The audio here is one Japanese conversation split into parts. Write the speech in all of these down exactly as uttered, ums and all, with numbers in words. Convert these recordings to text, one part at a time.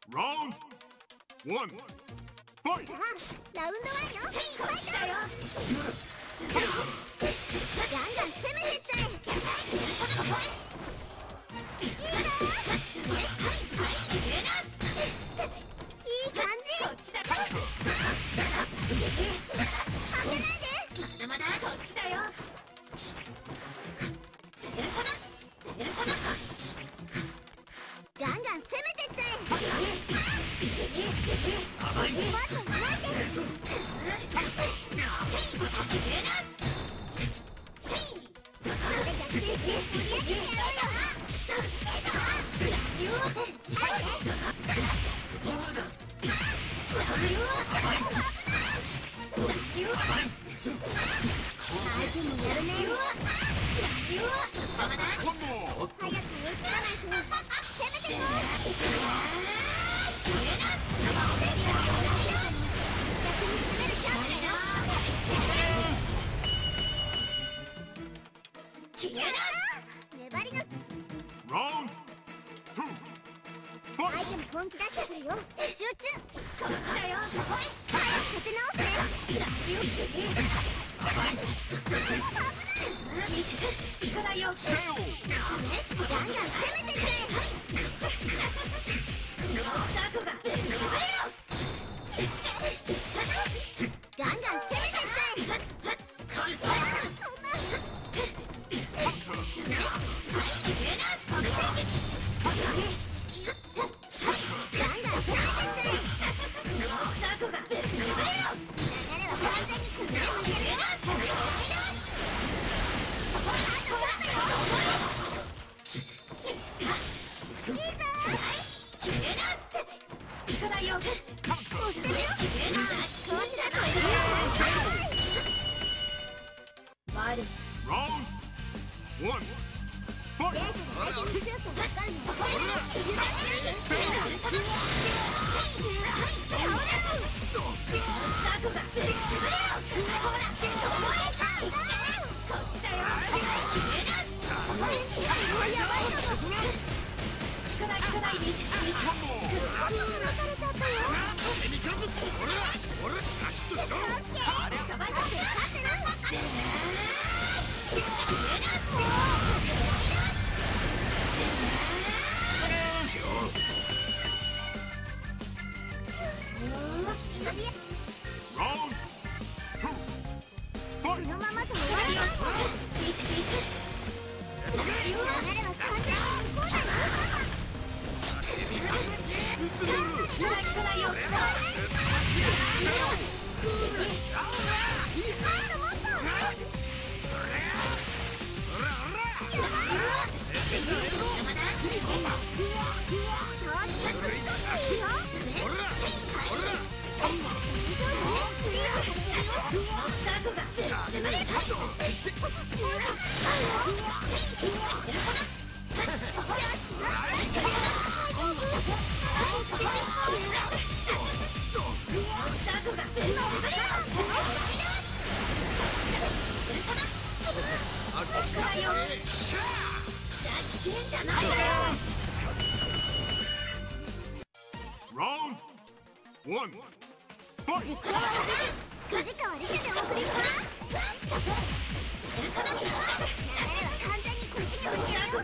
Round one. Fight. ラウンドワンよ。こっちだよ。ガンガン攻めてっちゃえ。いいな。いい感じ。こっちだ。負けないで。まだまだこっちだよ。ガンガン攻めてっちゃえ。 Round two. 相 Fight. 手も本気出してくるよ。集中。こっちだよ。立て直して。危ないよ。ガンガン攻めてくれ。サコがガンガン攻めてくれ。 Round one. Fight. このままじゃ終わりだ。流れは完全に向こうだな。 Round one. Fight. 実況は梶川理沙でお送りします。流れは完全にこっちに落ちる。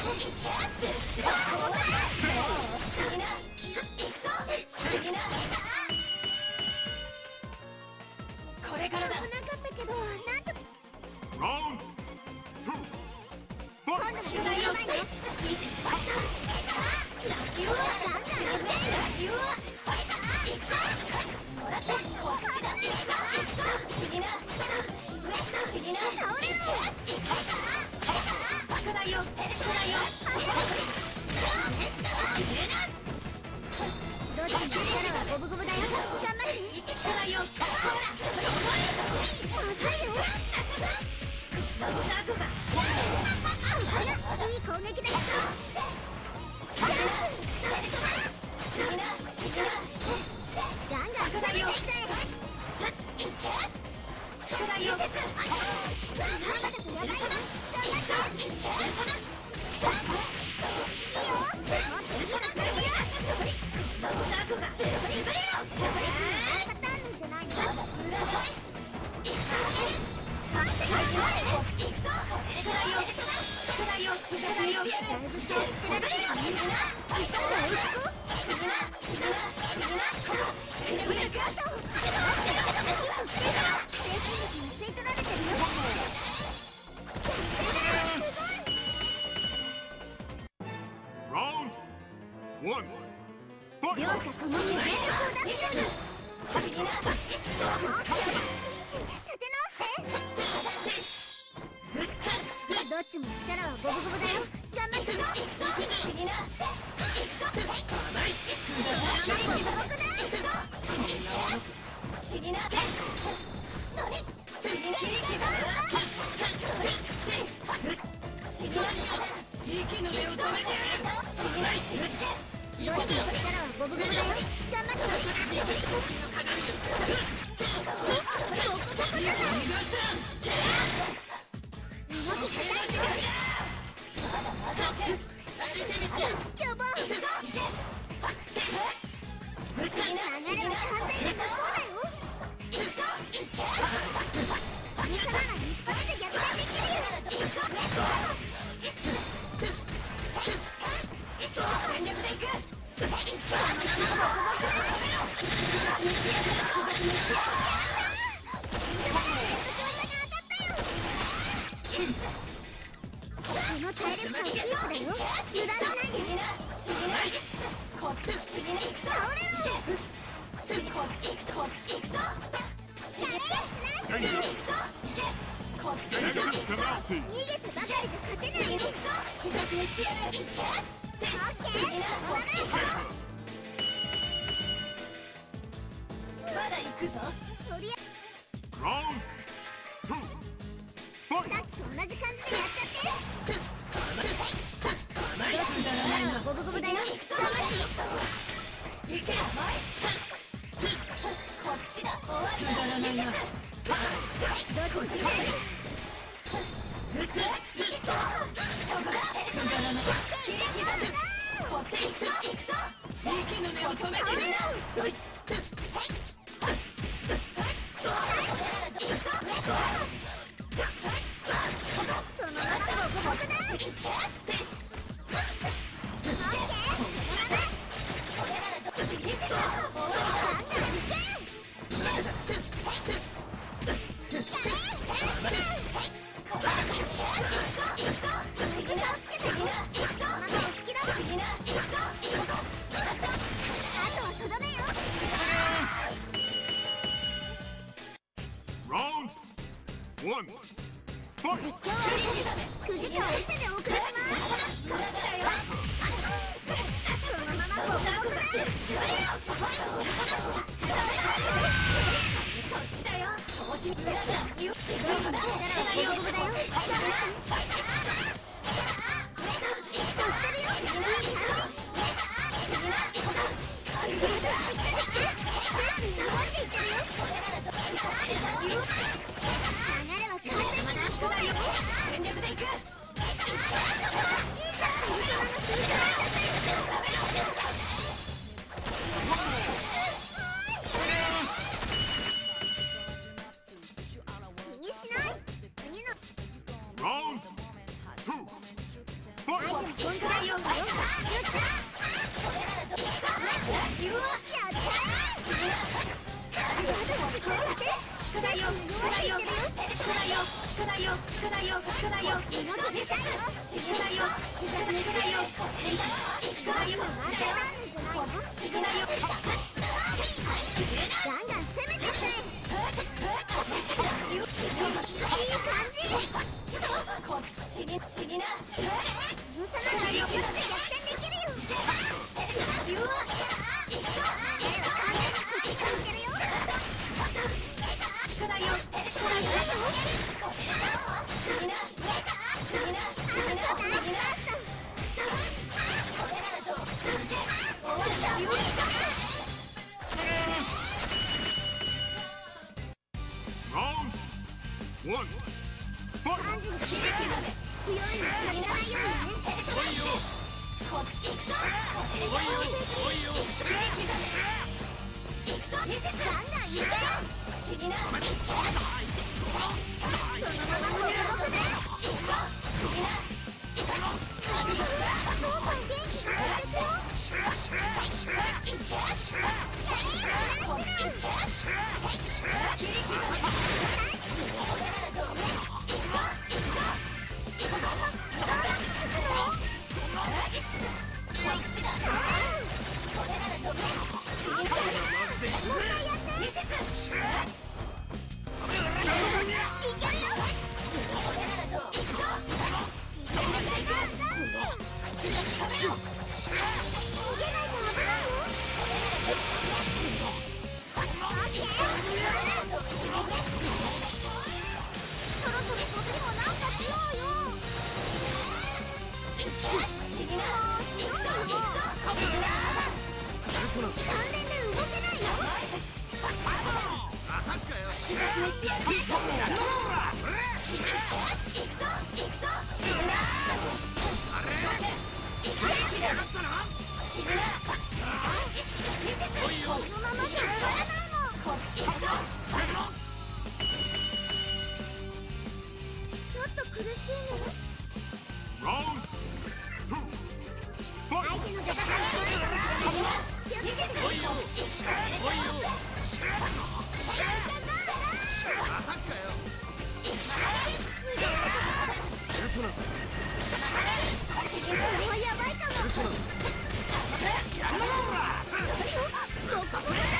これからだ。 危なかったけど、なんとか Round two. 今 Fight. 度もそれやばいね。どっちも力は五分五分だよ。頑張ってね。まずいよ。いい攻撃だよ。ガンガン食らいよ。宿題をなんだかやばいな。頑張っていいよ。もっといいな。パターンじゃないの。 Round one. 両 Fight. 者ともに全力を出せる。どっちも力は五分五分だよ。頑張ってね。 息の根を止めてやる。 どっちも力は五分五分だよ。頑張ってね。やばい。流れは完全にそうだよ。見せ場が一発で逆転できるよ。 全力でいく。この体力はキープだよ。油断しないで。倒れろ。 Negative penalty. 逃げてばかりじゃ勝てないよ。オッケー。 まだ行くぞ。 とりあ Round two. えず Fight. さっきと同じ感じでやっちゃって。 くだらないな。 五分五分だよ。頑張ってね。 行け。こっちだ。終わりだ。くだらないな。 どっちも強い。 くだらない。切り刻む。こっち行くぞ。行くぞ。息の根を止めてみな。 そのままボコボコだ。オッケー。 Round one. Fight. くじとお伊勢でお送りします。そのままボコボコだ。 こっちだよ。調子に乗らない。よし。 どっちも力は五分五分だよ。頑張って全力でいく。 Fight! こっちくらいよ。これならどうさ。うわ。やったー。くらいよ。くらいよ。くらいよ。くらいよ。くらいよ。くらいよ。くらいよ。ミセス。くらいよ。くらいよ。くらいよ。くらいよ。くらいよ。 ガンガン攻めてくれ。いい感じ。 こっちに死にな。 許さないよ。逆転できるよ。 うわ。くらいよ。死にな。死にな。死にな。死にな。これならどう。終わった。 Round one. Fight! 刺激だね。 強いの知らないようにね。 こっち行くぞ。刺激だね。行くぞ。ミセス。 ガンガン行くぞ。 死にな。 そのままこれをくれ。 行くぞ。死にな。 どうか元気にしてよ。 こっち行け。刺激だね。これならどう。行くぞ。行くぞ。行くぞ。こっちだ。これならどう。死にな。ミセス。これならどう。行くぞ。全力で行く。口出し食べろ。 逃げないと危ないよ。そろそろそっちもなんかしようよ。関連で動けないよ。このままじゃ終わらないもん。ちょっと苦しいね。 Round two. 相 Fight! 手の出方が悪いから気をつけて。これはやばいかも。ボコボコじゃない。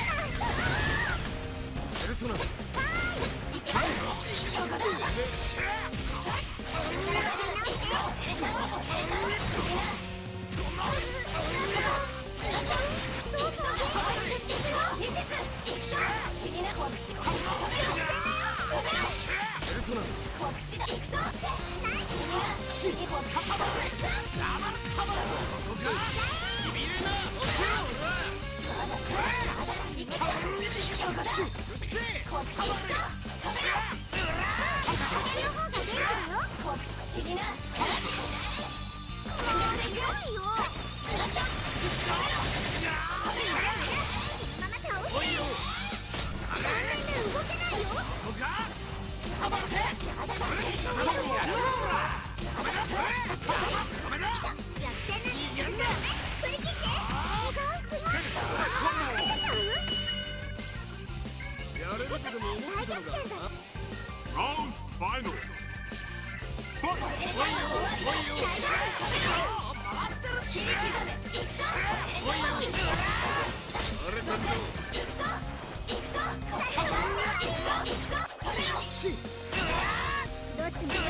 Round final. Fight! どっちも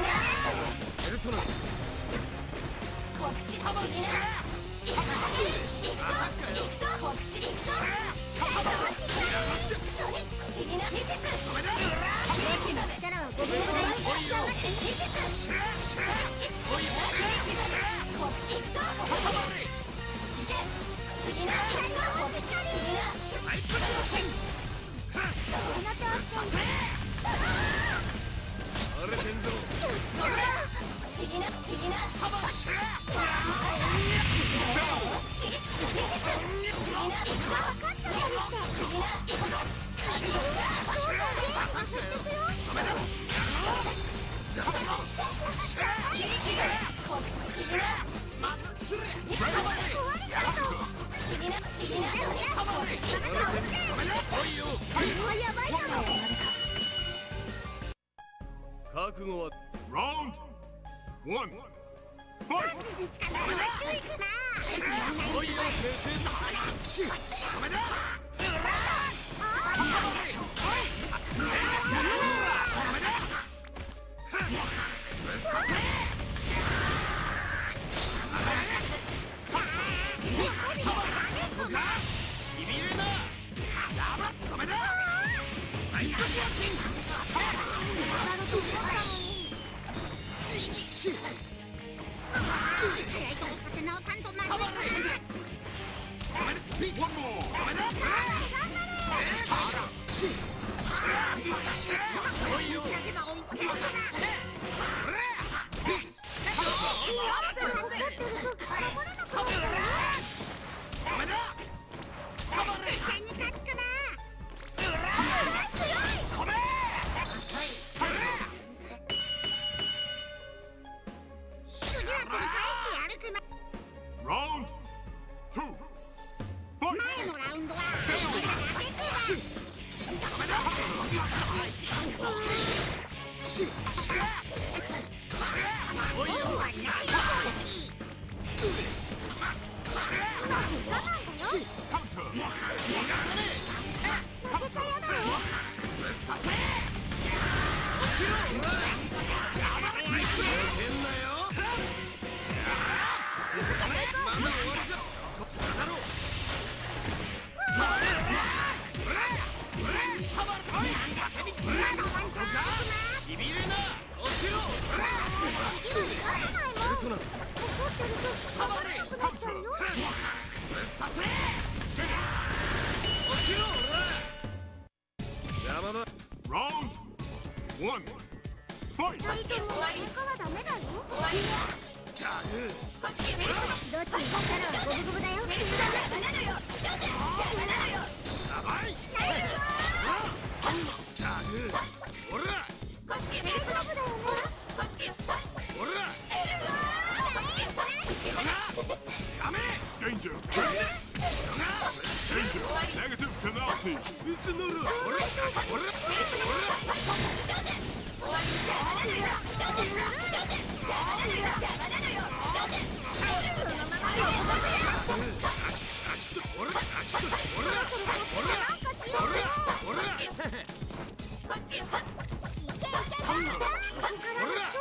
力はご分のいち。頑張ってこっち覚悟は Round one. Fight. おいよ先ビビるな。ダメダメだ。大学や One more. ラウンドツー。ファイト。 前のラウンドはおいよカウンター。 変なよまだ終わりじゃだろビビるな落ちろペルソナカウンター。 落ちろ邪魔だラウンドワン。ファイト。 大丈夫はダメだよ。 終わりガグこっちへフェルスどっちに行ったらゴブゴブだよ。 フェルスが邪魔なのよ邪魔なのよやばいガグ俺らこっちへフェルスゴブだよね。 こっちへ俺らダメ Danger. Danger. Negative penalty. ミスノル俺ら俺ら俺ら終わり邪魔なのよ邪魔なのよ邪魔なのよ俺ら俺ら俺ら俺らこっちへいけいけ俺ら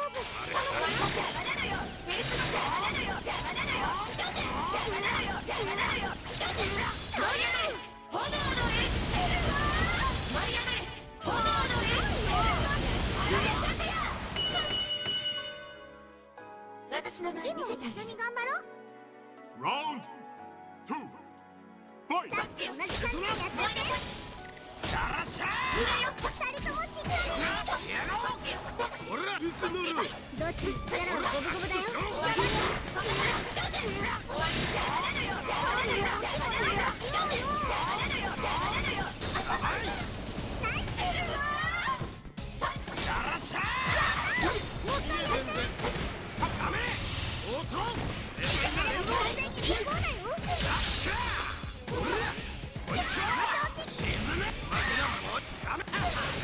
私の前見せて一緒に頑張ろう。 Round two. Fight. 同じ感じでやってやらっしゃいよ二人とも死ぬ。 やろう俺らミスノルどっちに行ったらゴブゴブだよ。 終わり終わり邪魔なのよ邪魔なのよ邪魔なのよ邪魔なのよ邪魔なのよやばい何してるのやらっしゃダメおとん完全に無効だよ。 おいしょ沈め負けだもうつかめ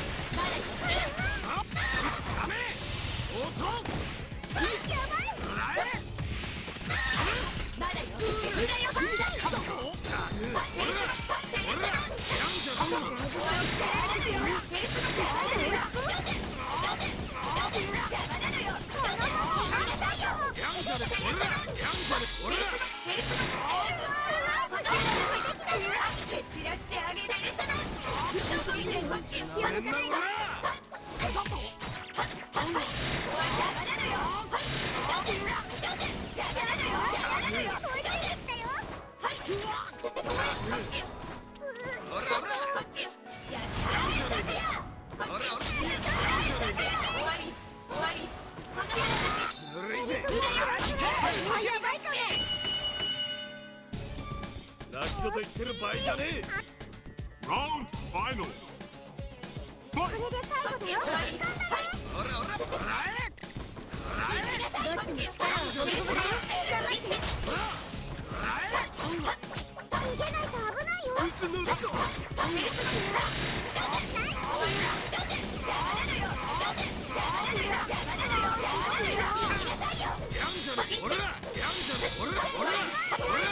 つかめおとんやばい。 らえまだよ無駄よ無駄よ俺らやんじゃダメだ終わり邪魔なのよフェルスの邪魔なのよ邪魔なのよやんじゃで俺らやんじゃで俺らフェルスの蹴散らしてあげる残りでこっちよ気をつけないと変な俺ら邪魔なのよ邪魔なのよ邪魔なのよそれだよ。 こっちよ俺ら俺らこっちよやったやったやこっちよやったや終わり終わりこの話ずるいぜ無駄よやばいから。 泣き言言ってる場合じゃねえ Round final. こ Fight. れで最後だよ。 俺ら俺ららえどっちに行ったらゴブゴブだよ。頑張って。逃げないと危ないよ。 ミスノルぞ邪魔なのよ邪魔なのよ俺ら、やんじゃね俺ら、俺ら、俺ら。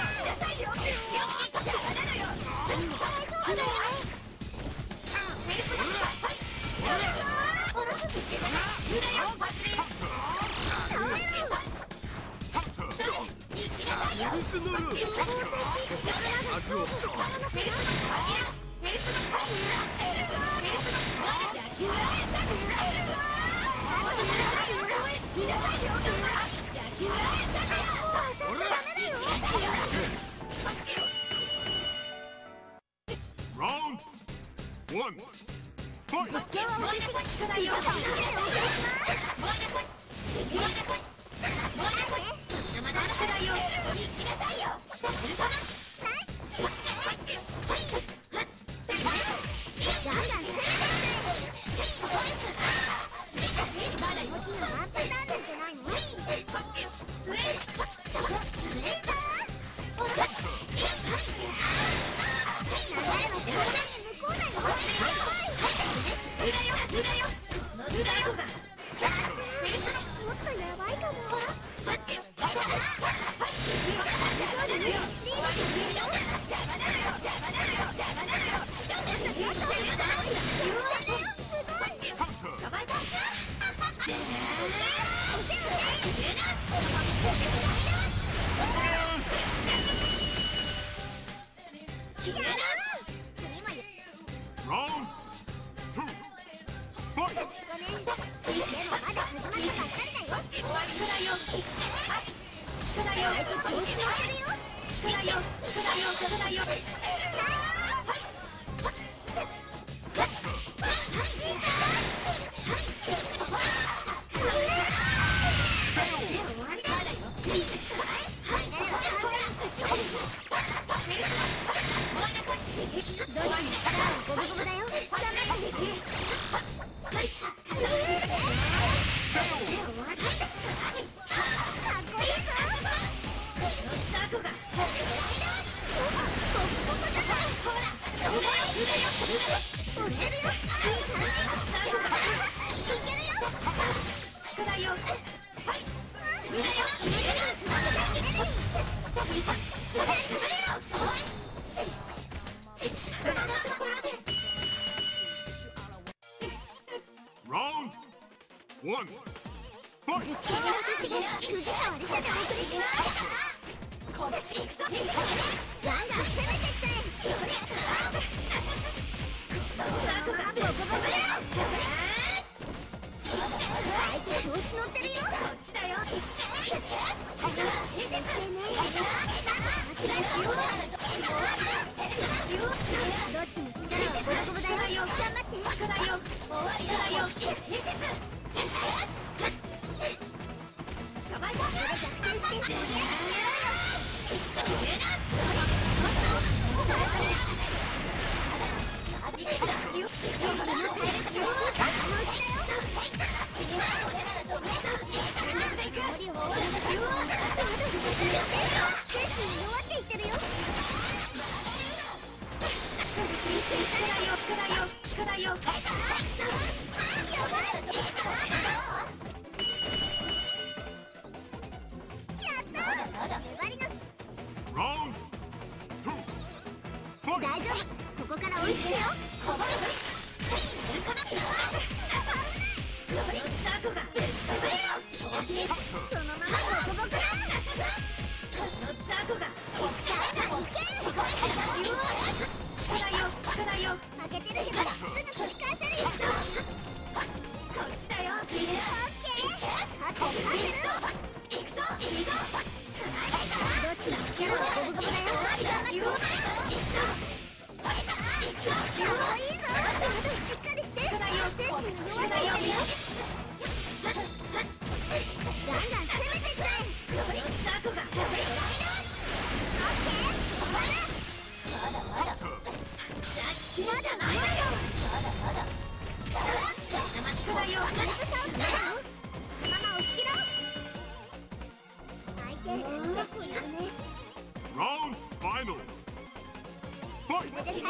Round one. Fight!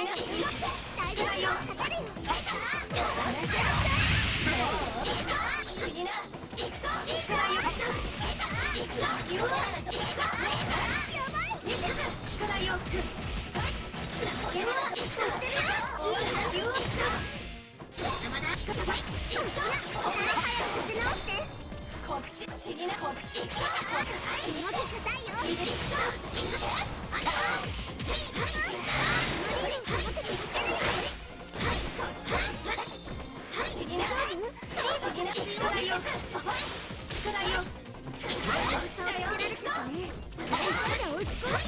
大丈夫よ。 死にな行くぞ行くぞよ行くぞ言うなら行くぞやばいミセス宿題をくけな行くぞしてるよおら言う行くぞまだ行くぞ行くぞお前早く立て直してこっち死になこっち行くぞこっち気持ち硬いよ行くぞ行くぞあんた無理に保てていけないはいこっちはい死にな死にな行くぞよ宿題をこっちだよ行くぞ追いつこ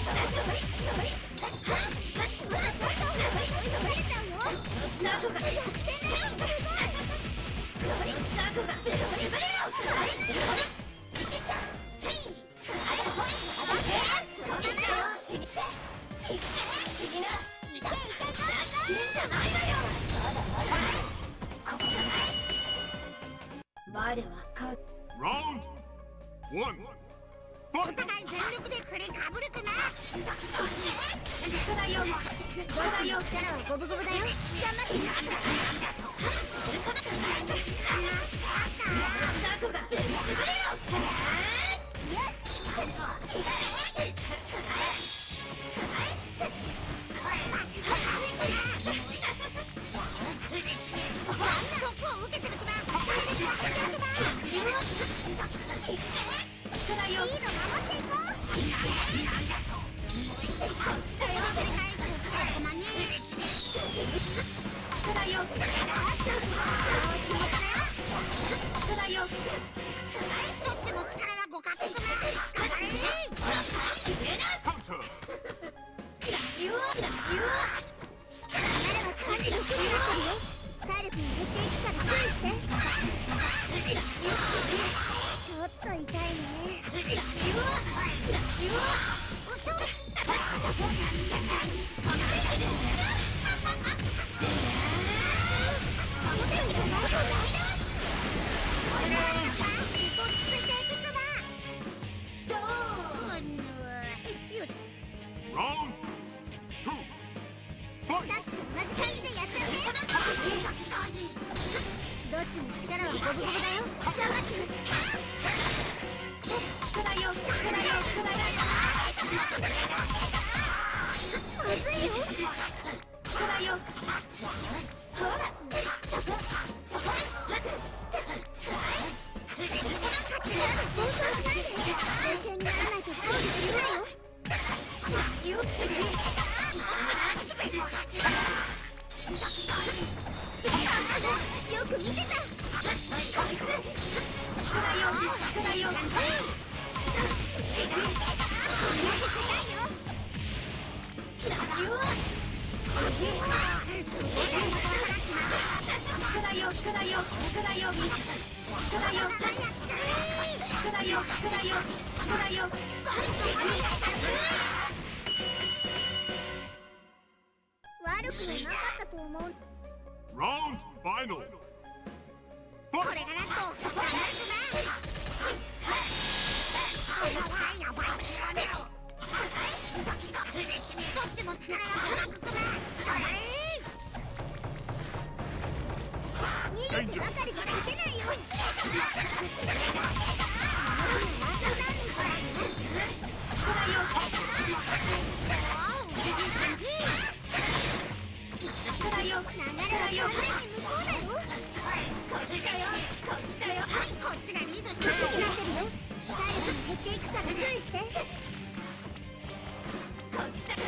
ナコがやってんだよナコがブレブレろ死にして死にな死んじゃないのよここじゃない我は勝つ Round one. お Fight! 互い全力でこれかぶるくな宿題を宿題をキャラは五分五分だよ頑張ってナコがブレろ宿題をいいの守っていこうこっちだよ宿題を宿題をとっても力はごかつくな Counter! 言うな言う彼はかなりの気になってるよ体力に減っていくから注意してちょっと痛いね言う言うどう Round two. だ Fight! って同じ感じでやっちゃうねどっちも力は五分五分だよ頑張って宿題を宿題を宿題まずいよ宿題をほら冷静にならないと攻撃するわよよしよく見てたこいつ宿題を宿題を言う宿題を宿題を宿題を宿題を宿題を宿題を宿題を悪くはなかったと思う Round final. こ Fight! れがラスト頑張るなやばいやめろどっちも力が高くな逃げてばかりじゃ勝てないよ宿題を流れは完全に向こうだよこっちだよこっちだよこっちがリードしてるよ体力に減っていくから注意してこっちだよ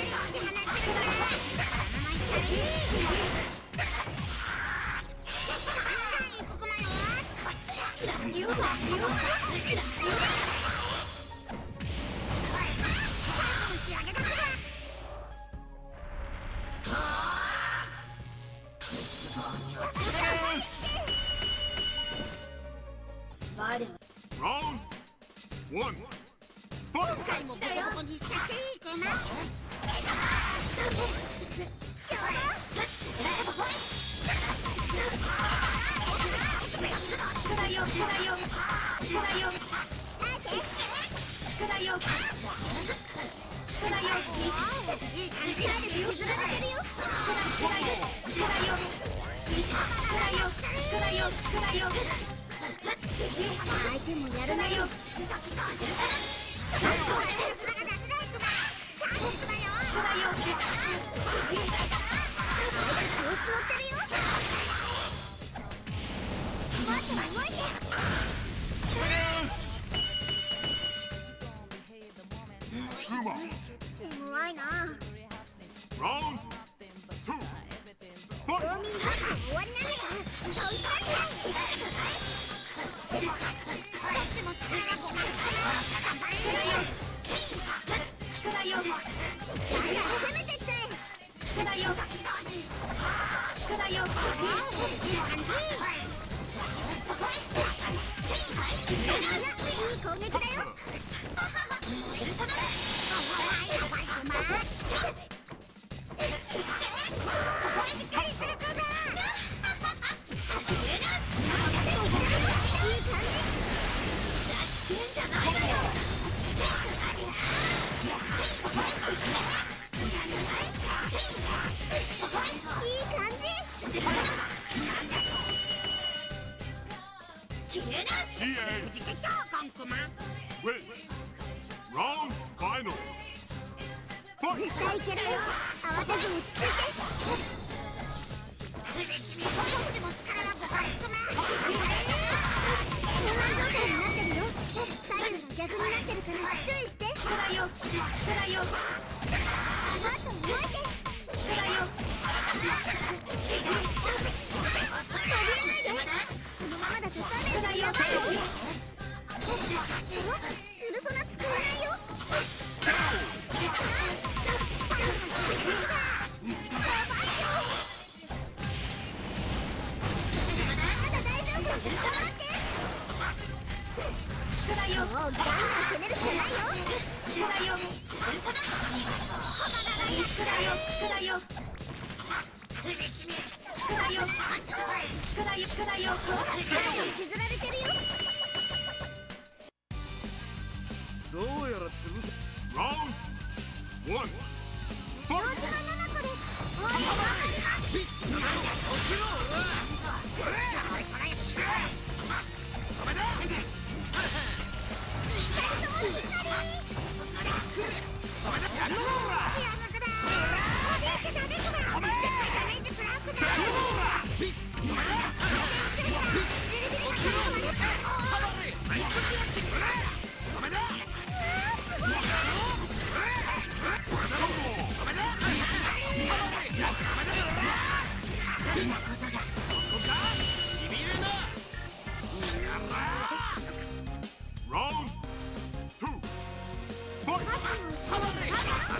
ここまではこっちだ言うわ言うわ仕上げだから我は Round one. Fight! 最後ボコボコにしちゃっていいかな宿題を宿題を宿題を宿題を宿題をいい感じで譲られてるよ宿題を宿題を宿題を宿題を宿題を相手もやるなよ。 Two more. 怖いな。 Round two. ウォ Fight. ーミングアップ終わりなんだから。そう言ったんだ。どっちも力がごめん。 力よ攻めてって。 力よ力よいい感じ。いい攻撃だよ。 シーエー Win. Round final. 絶 Fight. 対いけるよ。慌てず落ち着いて。不安状態になってるよ。左右が逆になってるから注意して。 力よ力よあと動いて。 力よ飛び出ないで。このままだとダメージやばいよ。ウルソナ使わないよ。まだ大丈夫。頑張って。 力よもうガンガン攻めるしかないよ。 力よ力よ力よ力よ力よ力よ削られてるよ。 どうやら潰せ Round one. 調 Fight. 子がななこで。 Round two. Fight.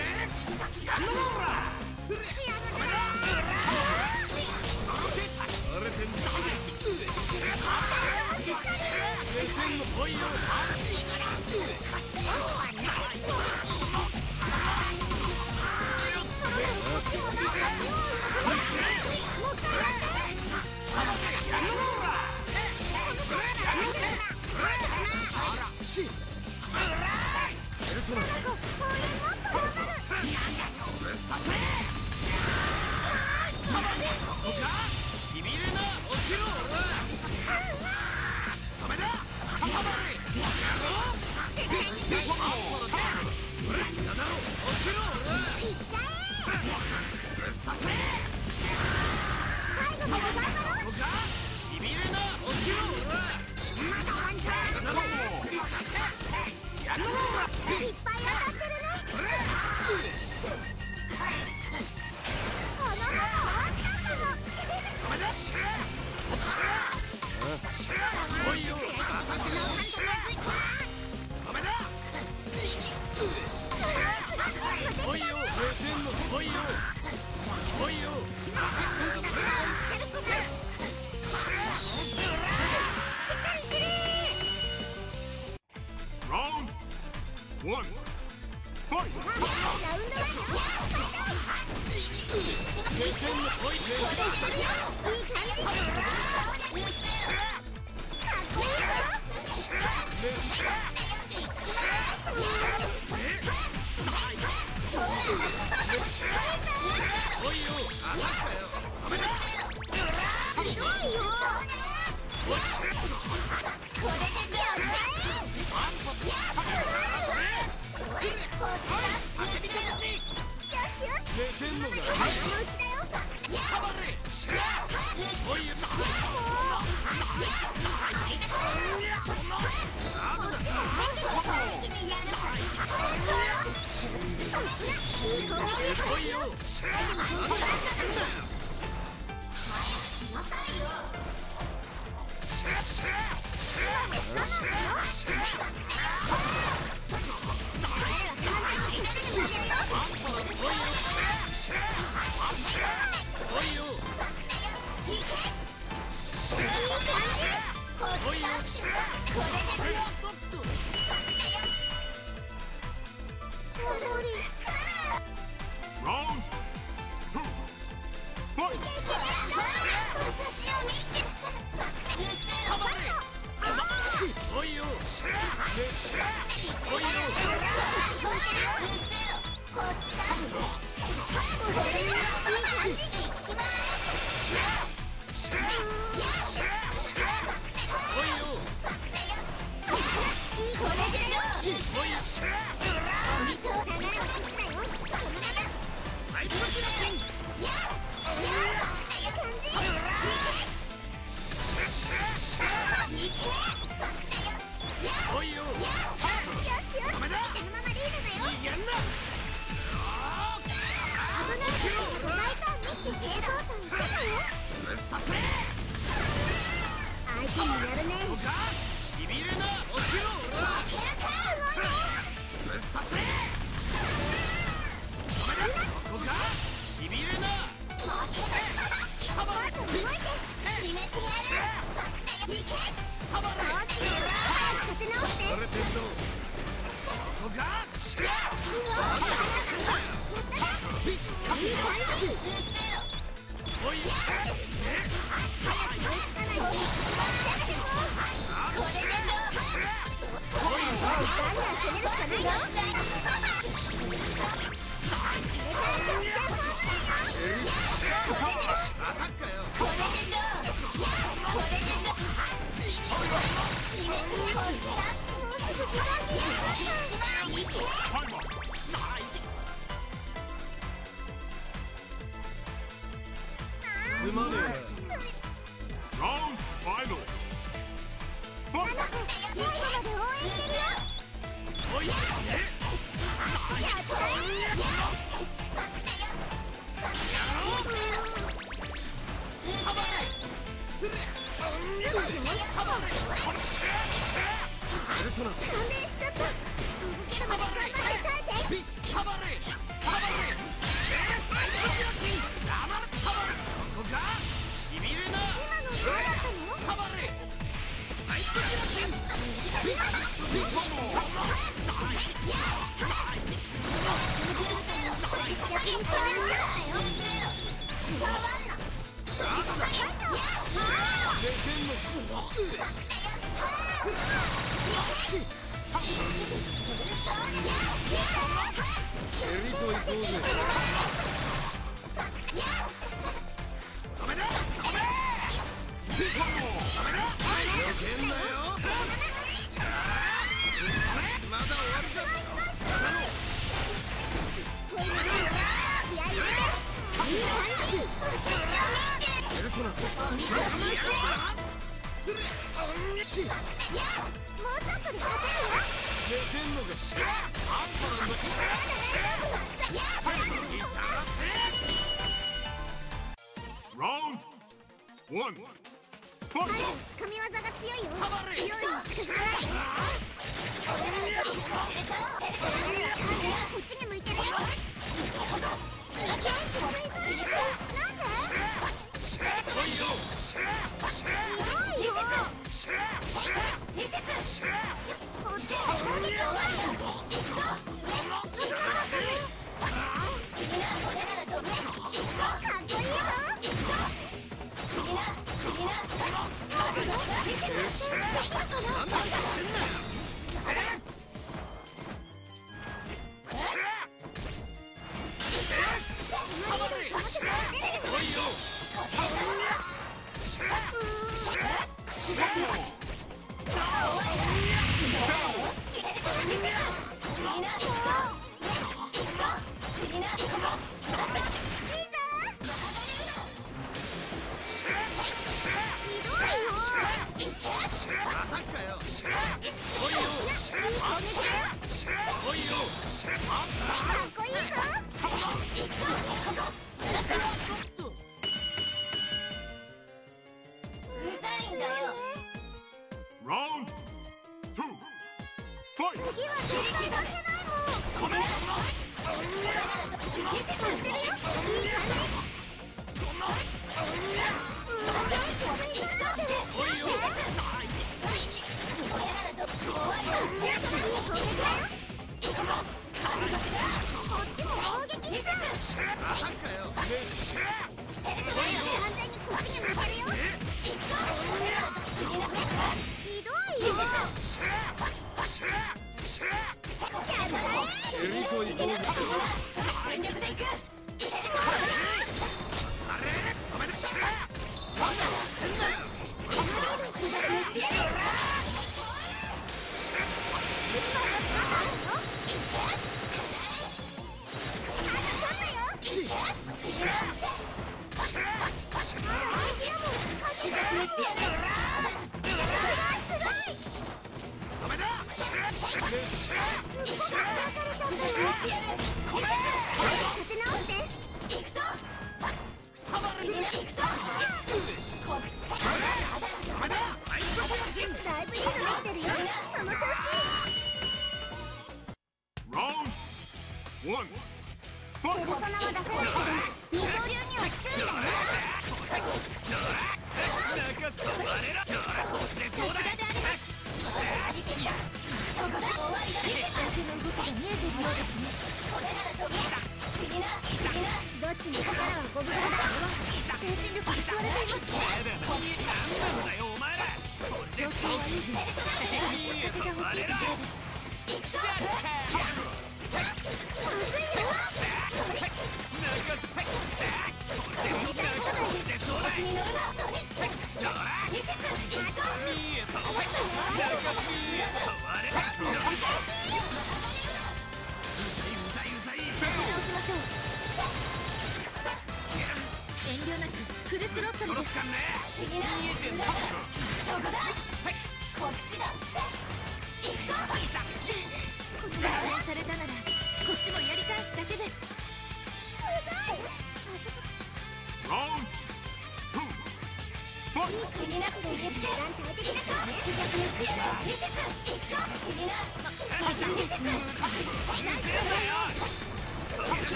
おいよビビるな落ちろダメだビビるな落ちろやるのいっぱい当たってるね。このまま終わったんだもん。 おいよダメだおいよおいよおいよ Round one. Fight. ラウンドワンよ。 レジェンドポイントいい感じ。かっこいいよ。 おいよあなたよダメだひどいよ。 Round two. Fight. おいよおいよおいよダメだ逃げんなさせ相手にやるねしびれなおきろぶっさせダメだここかしびれなカバー決めてやるカバー立て直して慣れてんぞここかおいすまねえ Round final. Fight. おい Round one. Fight. 神業が強いよカバレこっちに向いてるよなんでな行くぞ行くぞ死にな行くぞ Round two. Fight.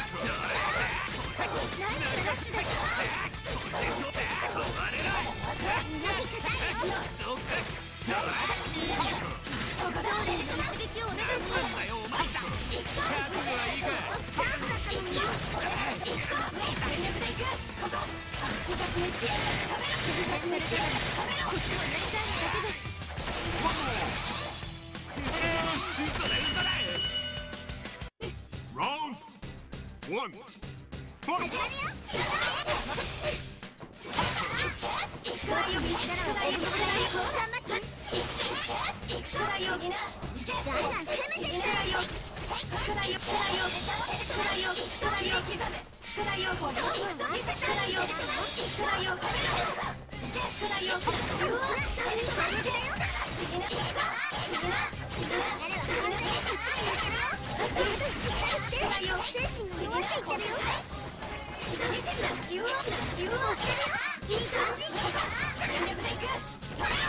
ナイスどうか勝利の一撃をお願いします。 なんだよお前だ。覚悟はいいか。 チャンスだったのに。 全力でいくここ足が示してやる止めろ足が示してやる止めろこっちは連載だけです。 嘘だ嘘だ。 Round one. Fight! いくらよいくらよいくらよいくらよみんなガンガン攻めてきて。 いくらよいくらよいくらよいくらよいくらよ刻むいくらよほどいくらよいくらよいくらよいくらようわっ不思議ないくら不思議な不思議な不思議なくらよ不思議なこっち見せてうわうわいい感じ全力でいく止めろ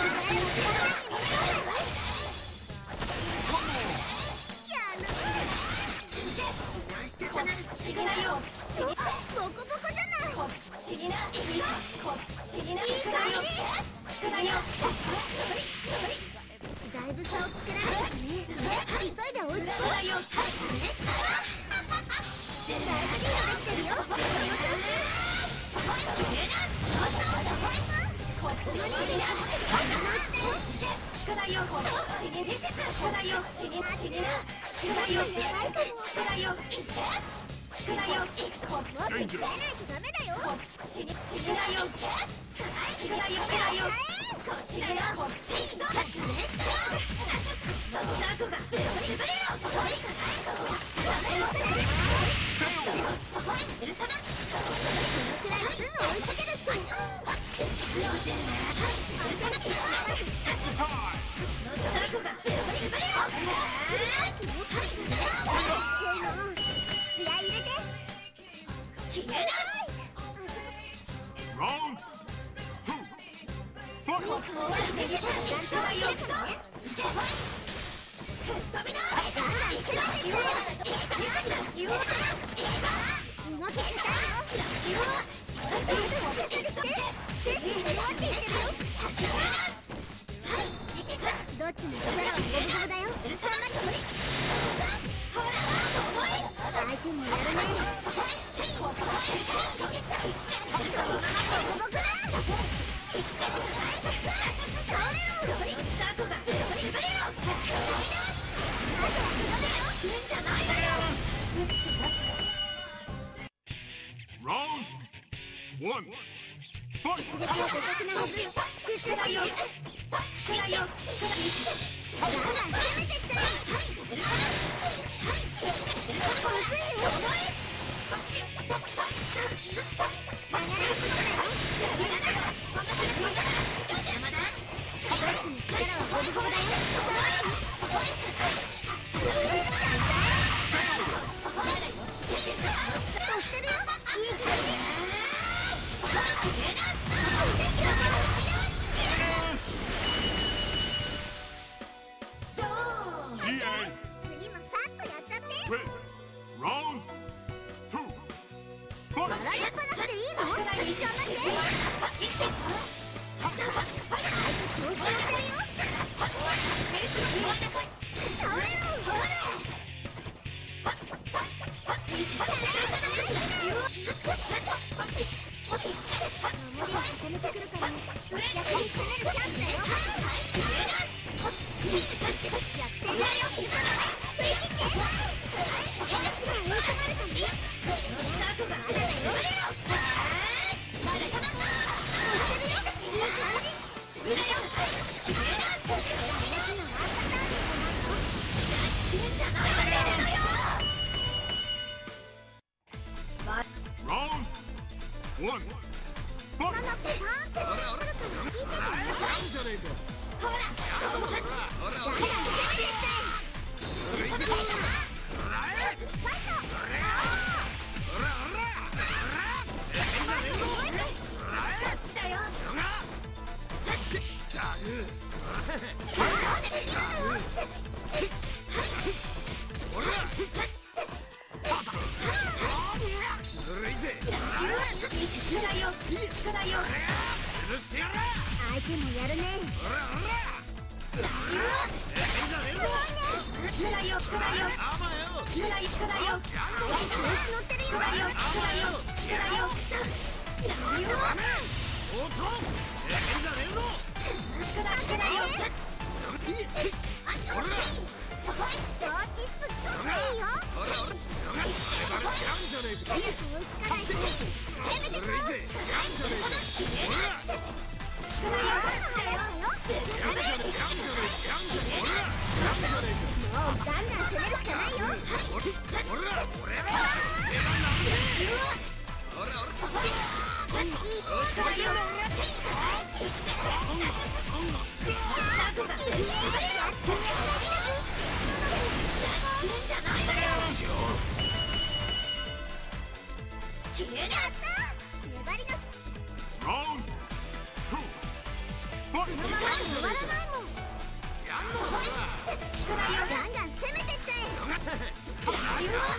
不思議なよボコボコじゃない。 不思議な不思議なくらよくらよだいぶ差をつけられたね。急いで追いつこう。 くらよだいぶリードできてるよ。 こっち不思議なくらよ不思議なくらよ不思議なくらよくらよくらよこっもし決めないとダメだよ。 こっち不思議なよ不思議なよくらよ不思議なこっちそっちザクが潰れろこのくらいすぐ追いかけるって。 ザクが潰れろ気合い入れて。 消えない Round two. Fight! ここは見せたいくらよくそ飛びな行くぞ行くぞ行くぞ動きつけたいよ。精神が弱っていってるよ。どっちも力はボブボブだよ。相手もやるね。ボコボコだ。 Round one. Fight! できると的なはず。集中だよ。ガンガン攻めてきたよ。次もさっとやっちゃって。 Red. Round two. Fight! 笑いっぱなしでいいの？頑張って。相手調子乗ってるよ。倒れろ。守りを固めてくるから逆に攻めるチャンスだよ。逆転だよ。 Round one. Fight! ほらほらなんじゃねえか。ほらほらほら相手でもやるね。 ほらほらええんじゃねえぞくらよくらよあまよくらよくらよやんの調子乗ってるよ。 くらよくらよくらよダメおっとええんじゃねえぞくらくらよあ、ちょっといい。ストーチスプッといいよ。 ほらほらあれあれやんじゃねえか早く追いつかないと。攻めてこう。 それいぜやんじゃねえかほらくらよやんじゃねえやんじゃねえやんじゃねえほらやんじゃねえもうガンガン攻めるしかないよ。 ほらほら出番なんでほらほらくらよやった粘りの Round two. Fight! このまま終わらないもん。 やんのほらガンガン攻めてっちゃえ。 ほらほ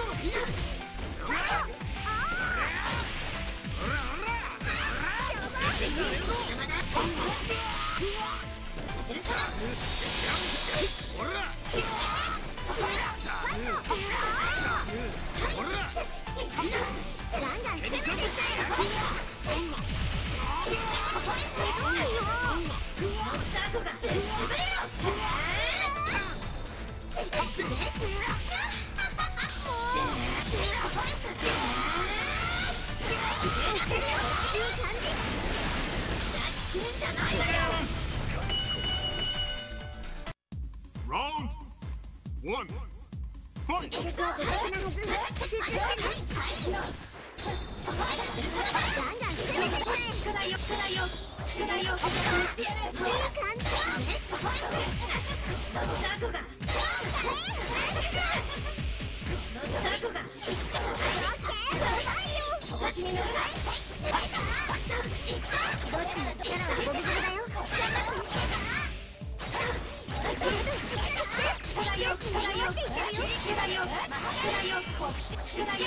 らえんじゃねえぞほらほらガンガン攻めてっちゃえ。 Round one. Fight! そうなはず。集中してね。ガンガン攻めてっちゃえ。 くらよくらよくらよいい感じ。 ザクがザクが私に乗るなどっちの力はゴブゴブだよ。 くらよくらよくらよくらよくらよくらよ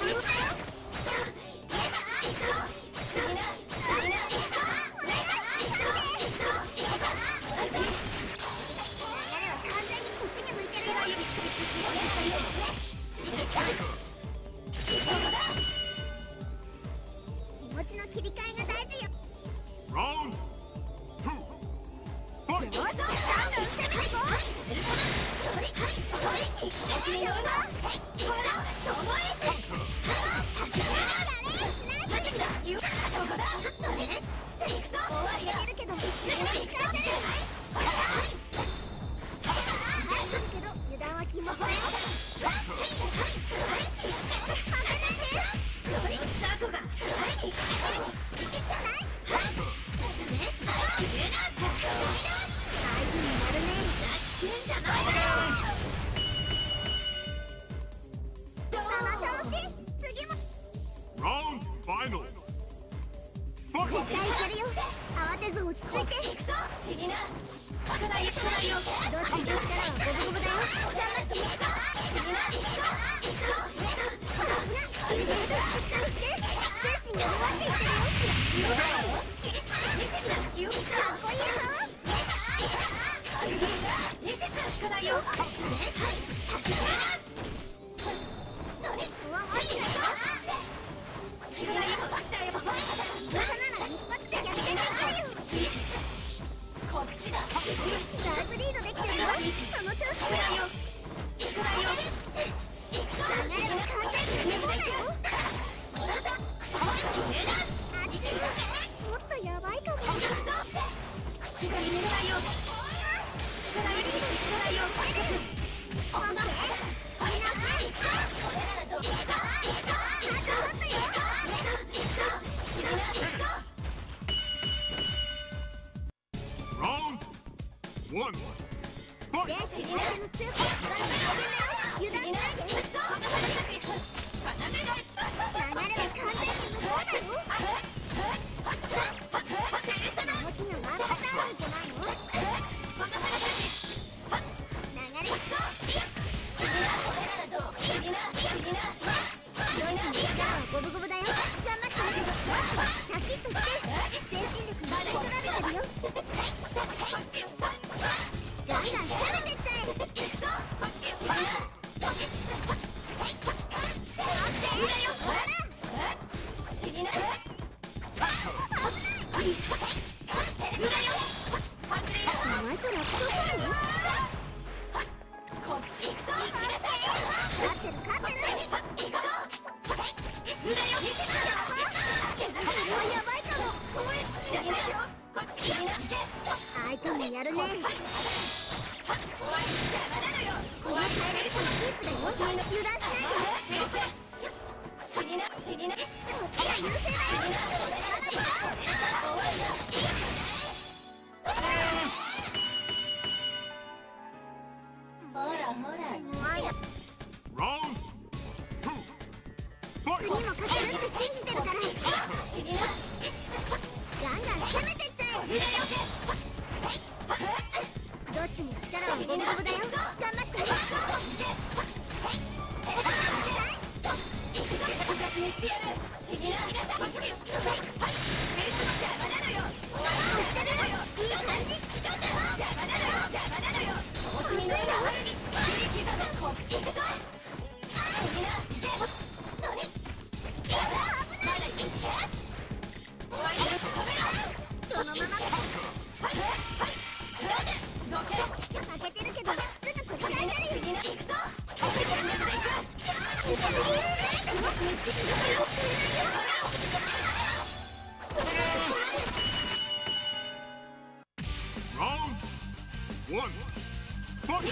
気持ちの切り替えが大事よ。 Round two. Fight! どうぞガンガン攻めてこ私に乗るないけるけど油断は禁物だよ。 Round final. 絶 Fight! 対いけるよ。慌てず落ち着いて。 死になくらよくらよどっちの力はゴブゴブだよ。精神が弱っていってるよ。かっこいいよ。うわ、マジかよ。バカなら一発で逆転できるよ。だいぶリードできてるよ。その調子だよ。流れは完全に無謀だよ。あっちちょっとやばいかも。 Round one. 全 Fight! 身全霊の強さを油断しないで。流れは完全に無謀だよ。動きがワンパターンじゃないの？流れどっちの力はゴブゴブだよ。頑張ってみて。シャキッとして精神力がコントロールだよ。 大胆にやるね。この体力のキープだよ。油断しないで。死にな死になこっちが優勢だよ。ほらほら Round two. 次も勝てるって信じてるから。死になガンガン攻めてっちゃえ。どっちに力を五分五分だよ。頑張ってね。私にしてやる。死にな邪魔なのよ。いい感じ。邪魔なのよ。邪魔なのよ。調子に乗るな。切り刻む。こっち行くぞ。死にな何まだいけ。終わりの止めろ。そのまま負けてるけどすぐこちらになるよ。行くぞ。全力で行く。 Round one. Fight.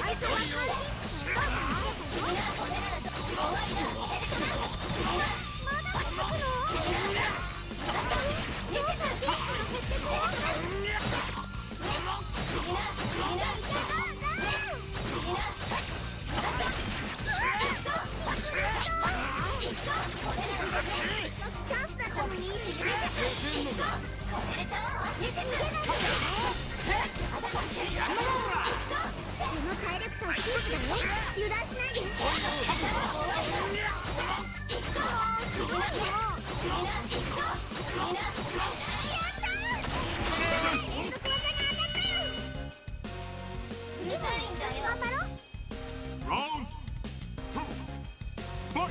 この体力差をキープだよ。油断しないで。Round two. Fight.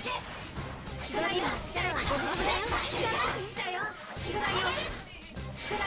よ。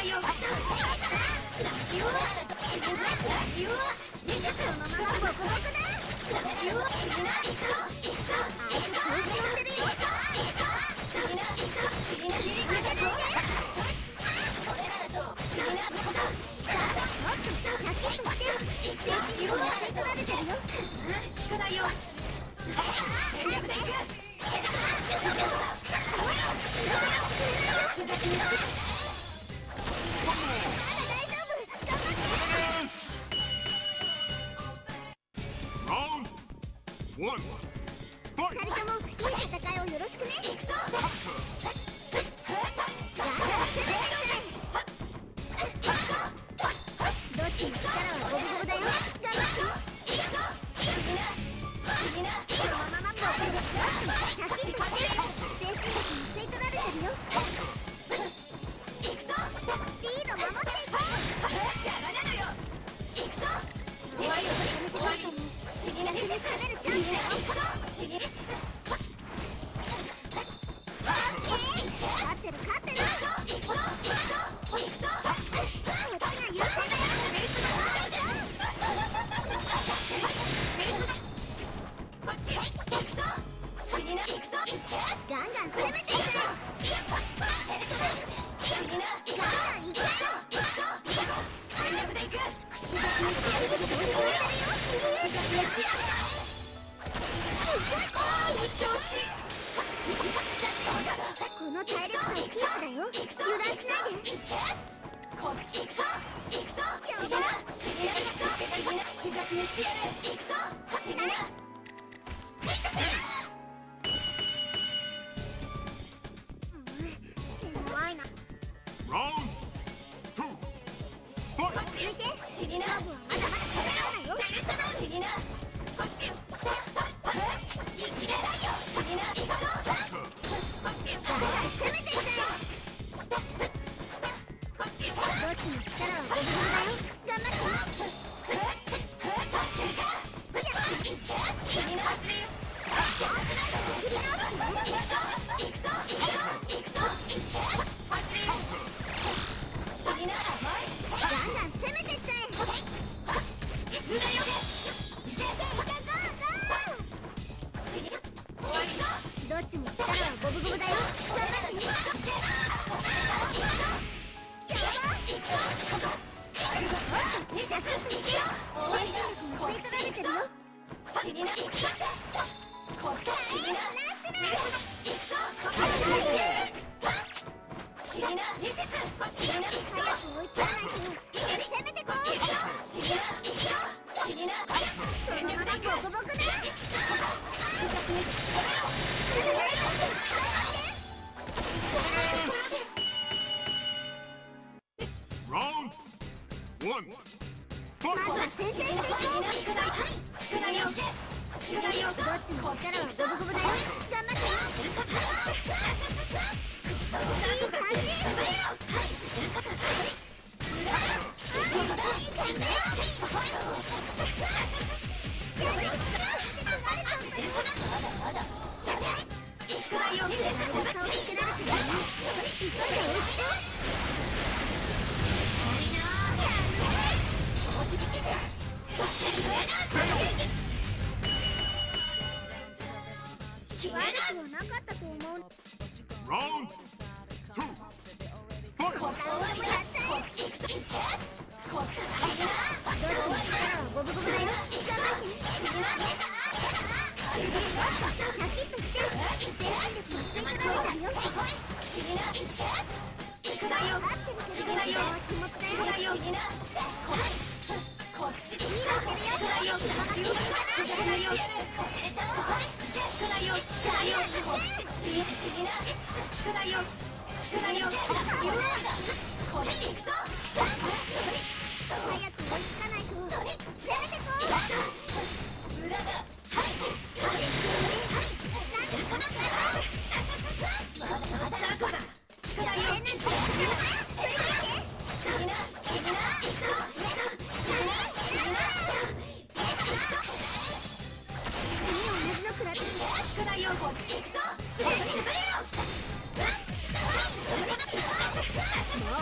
もう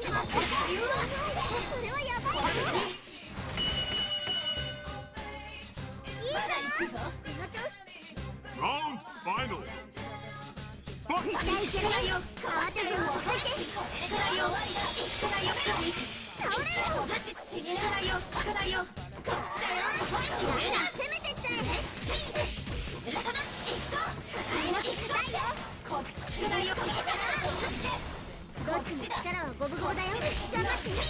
れはやばいよ。いいまだ行くぞ。 この調子 Round final. Fight. いけるよ。慌てずもう入ってくらよ終わりだ。くらよ倒れろ。 死にならよ。くらよこっちだよ。 攻めてっちゃえ。 ウルトラ行くぞ。次の行くぞ。こっちだよ。 どっちも力は五分五分だよ。頑張って。かっこいいぞ。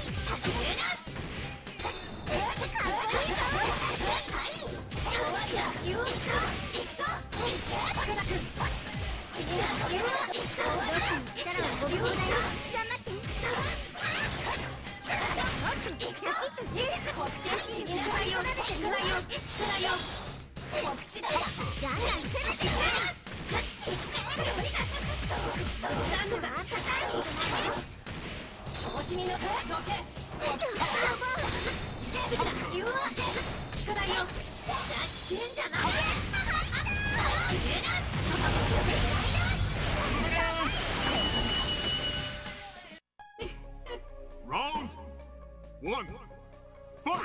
終わりだ。行くぞ。行くぞ。行け。くらく。死にならよ。行くぞ。終わりだ。 力は五分五分だよ。頑張って。 行くぞ。こっち死にならよ。くらよ。くらよ。こっちだよ。 ガンガン攻めてっちゃえ。 調子に乗せ。どけ。こっちだよ。いけ。言うわけ。くらよ。いけんじゃない。 Round one. Fight.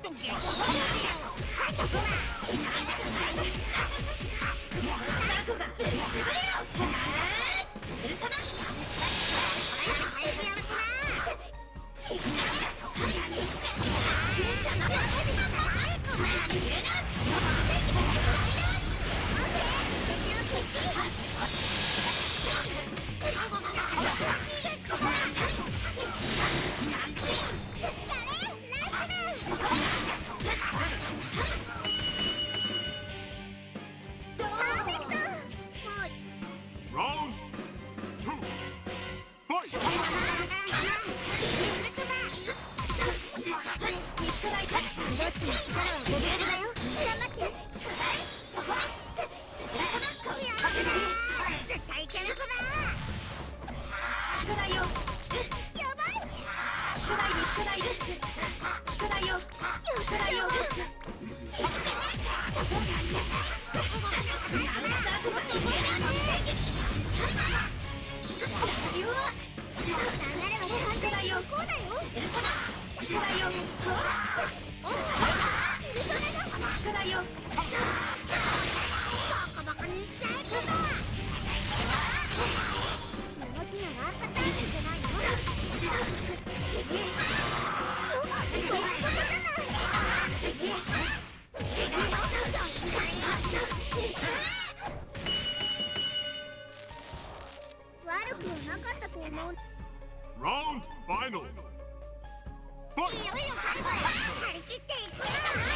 悪くはなかったと思う。 Round final. Fight. いよいよ最後。張り切っていくよ。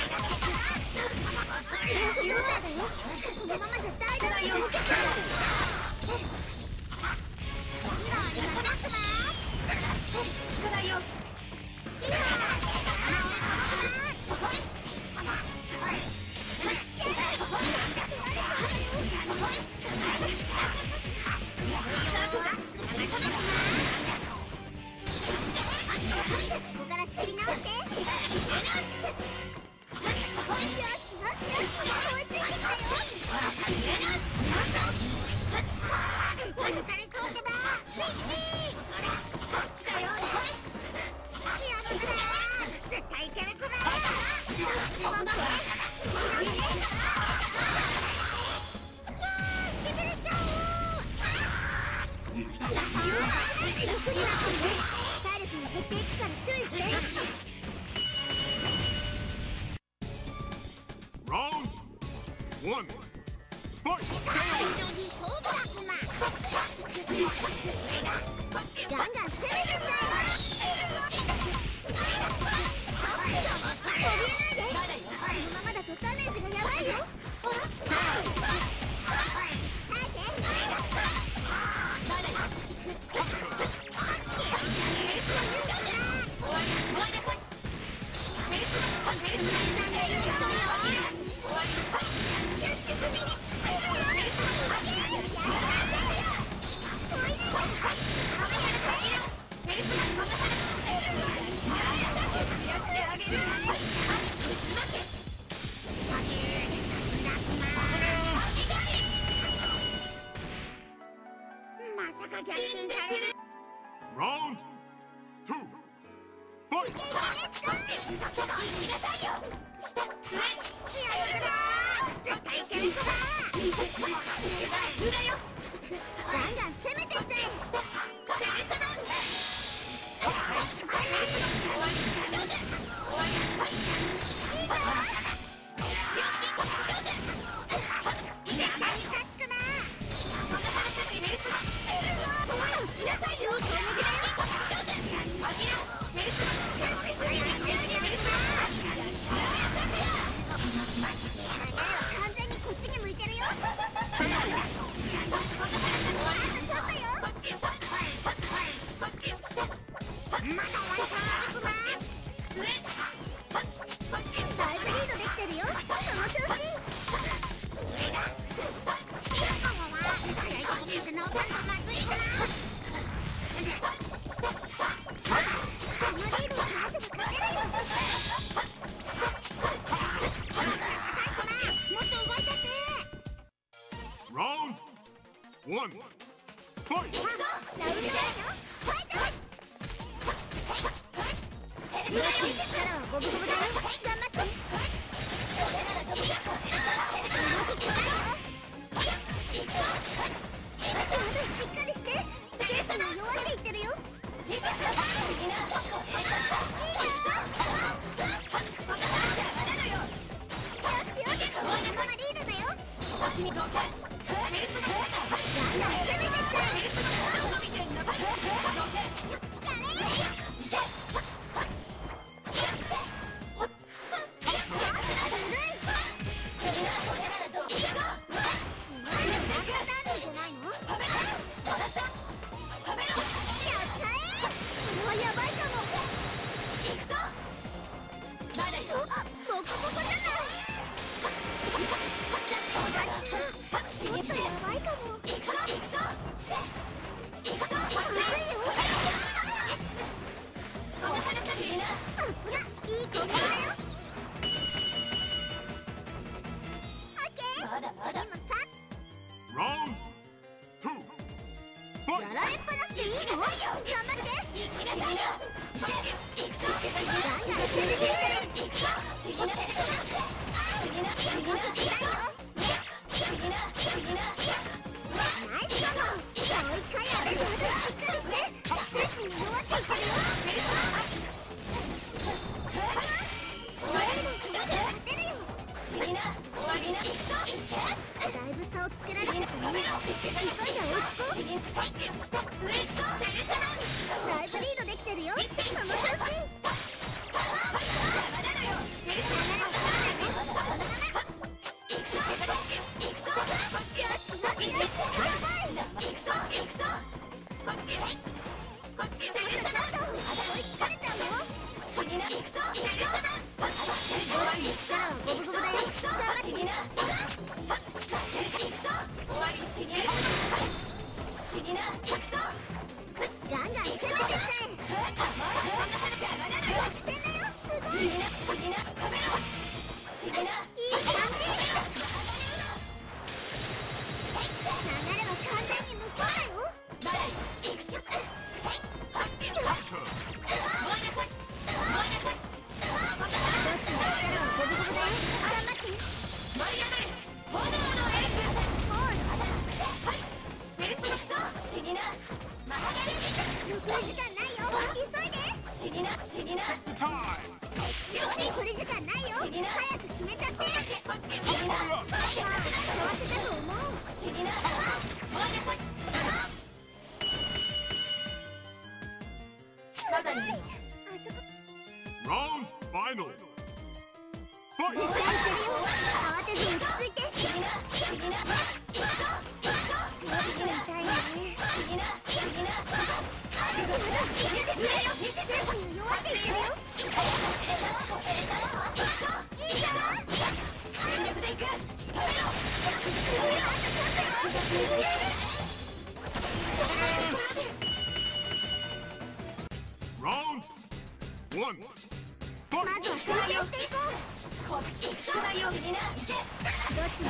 言うわだよ。このままじゃ大丈夫よ。 くらよ。 ここから知り直して。よしよしよし。追いついてきたよ。抜かれそうってば。こっちだよ。やめて。絶対いけるくらい。戻って。しびれちゃう。体力が減っていくから注意して。 Round one. Fight. 最初に勝負だクマ。ガンガン攻めてくれ。飛び出ないで。このままだとダメージがやばいよ。ほら。 ヘルスマン One. Fight.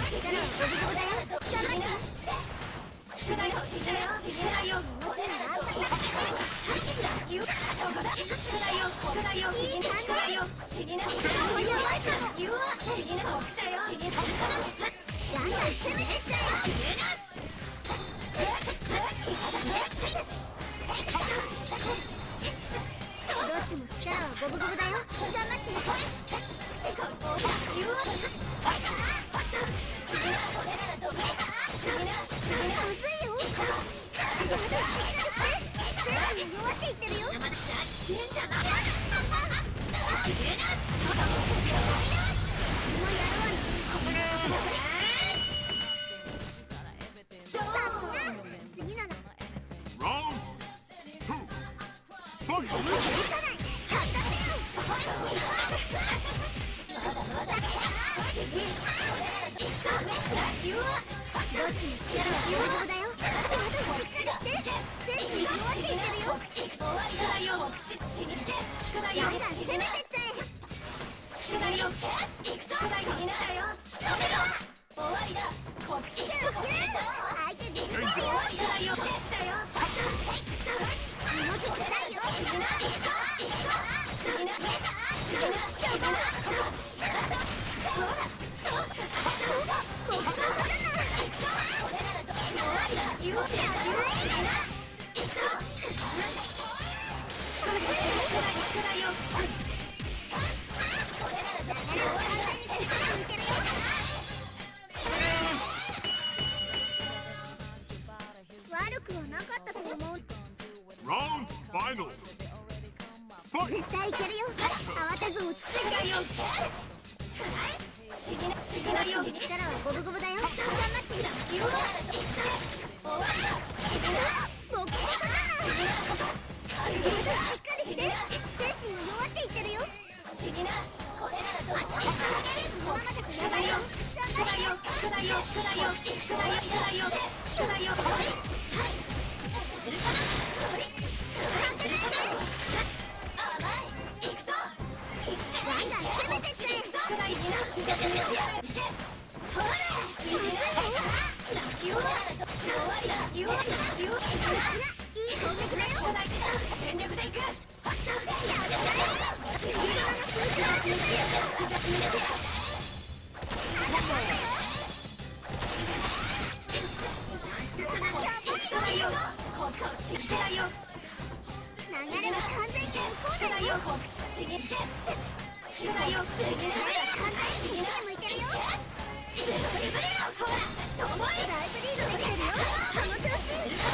少ないよ、少ないよ、少ないよ、 ゴブゴブだよ。頑張って弱っていってるよ。次なの。悪くはなかったと思う。絶対いけるよ。慌てず落ち着いて。力はゴブゴブだよ。頑張ってみろ。ボコボコだな。しっかりして。精神が弱っていってるよ。ママたちやばいよ。頑張ってよ。ガンガン攻めてって。流れは完全に向こうだよ。完全に向いてるよ。だいぶリードできてるよ。その調子。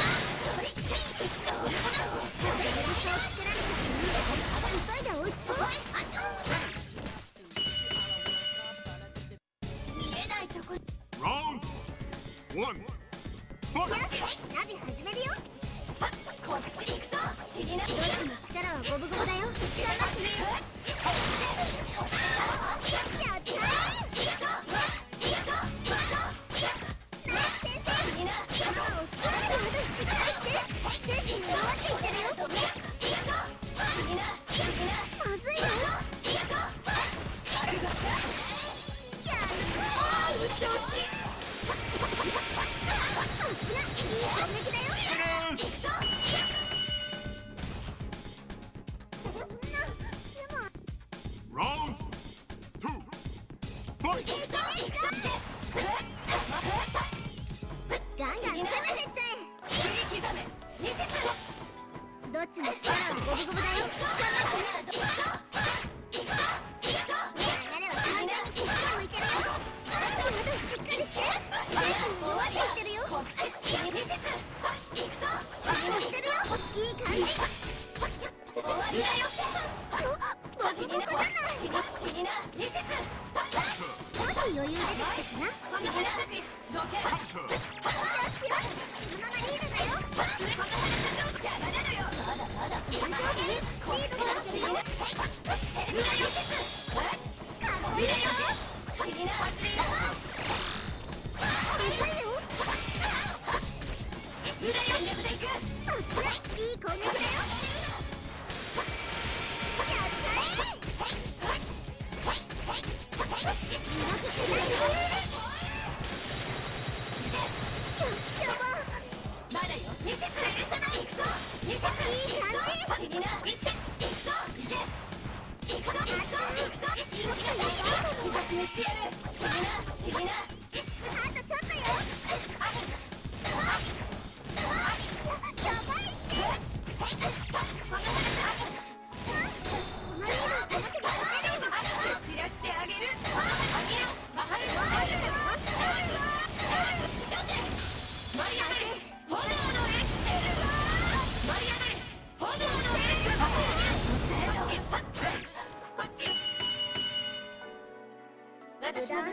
急いで追いつこう。見えないところ。よし、ナビ始めるよ。こっちに行くぞ。どっちの力はゴブゴブだよ。頑張ってね。やったー。ガンガン攻めてっちゃえ。どっちの力はゴブゴブだよ。頑張ってね。流れは完全にこっちが向いてるよ。しっかりして。精神が弱っていってるよ。してるよ。いい感じ。ボコボコだな。少し余裕出てきたかな。そのままリードだよ。いい攻撃だよ。まだよ。ミセス行くぞ。ミセス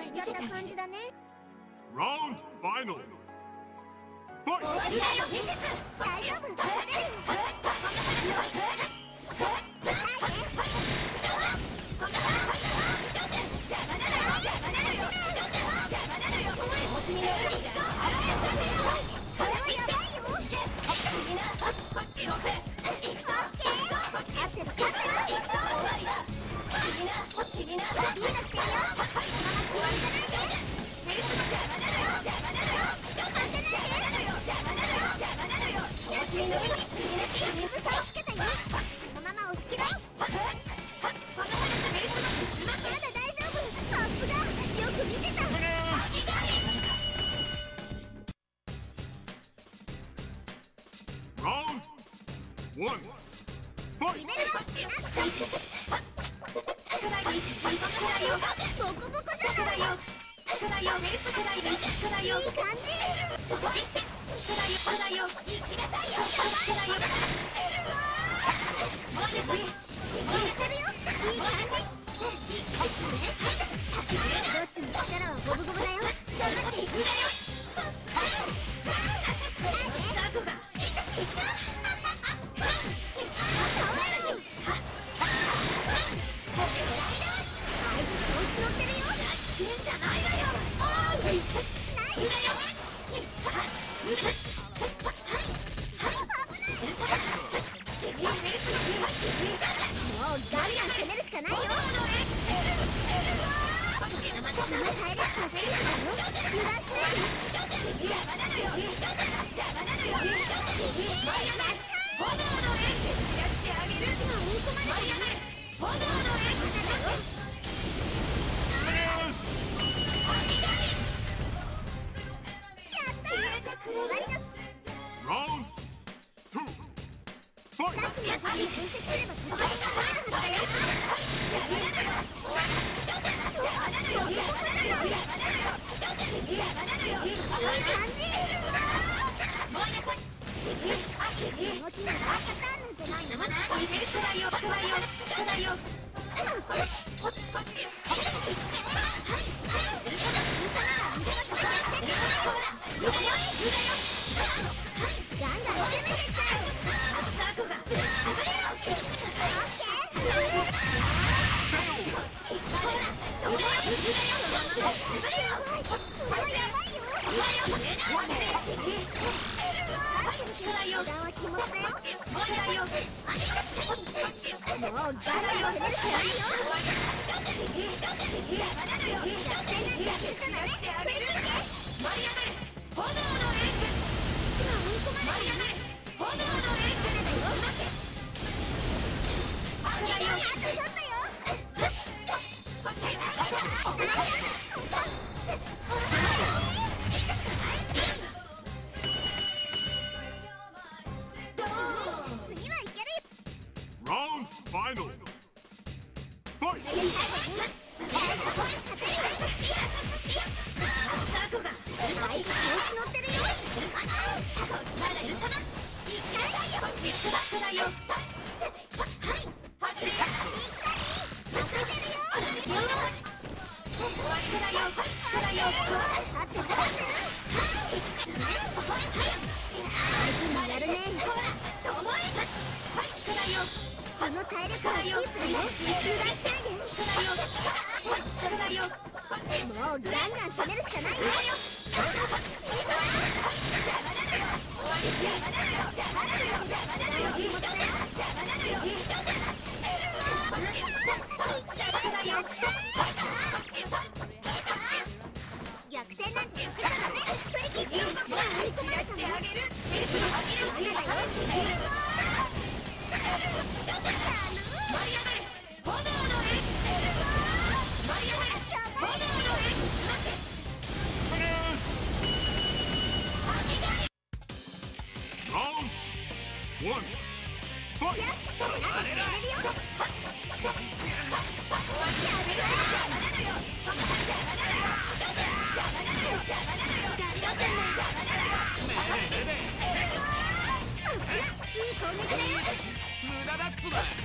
しちゃった感じだね。 Round final. 終わ Fight. りだよミセス大丈夫。 Round one. Fight.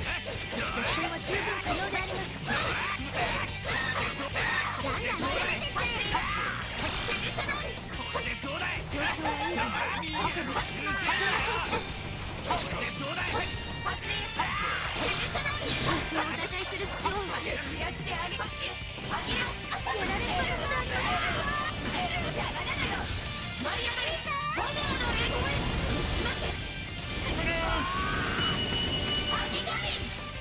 ガンガンしてあげこっちあきらやられる邪魔なのよ舞い上がり炎の栄光へ待ってあきがり